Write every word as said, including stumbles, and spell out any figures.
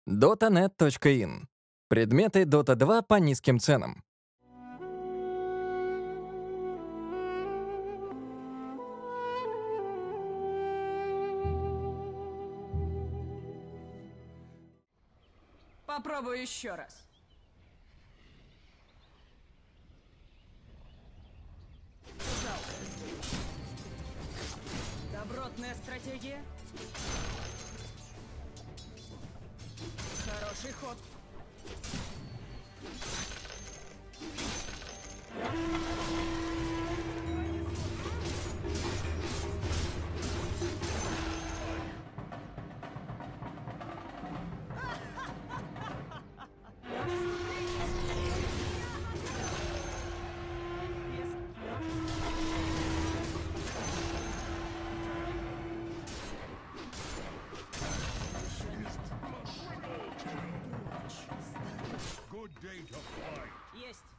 дота точка нет точка ин. Предметы дота два по низким ценам. Попробую еще раз. Добротная стратегия. Хороший ход. Есть.